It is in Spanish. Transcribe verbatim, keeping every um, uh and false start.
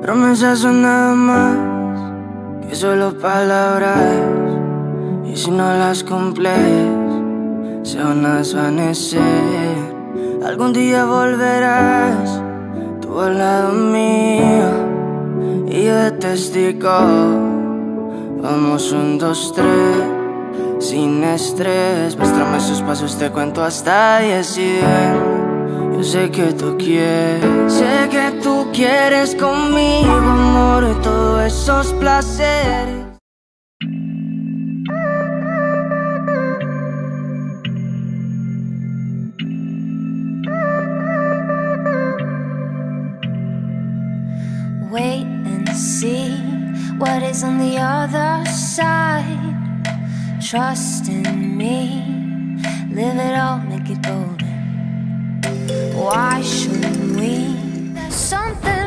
Promesas son nada más que solo palabras, y si no las cumples se van a desvanecer. Algún día volverás tú al lado mío y yo de testigo. Vamos un, dos, tres, sin estrés. Muéstrame esos pasos, te cuento hasta diez y ven. Yo sé que tú quieres, sé que tú quieres conmigo, amor, y todos esos placeres. Wait and see what is on the other side. Trust in me, live it all, make it golden. Why shouldn't we? There's something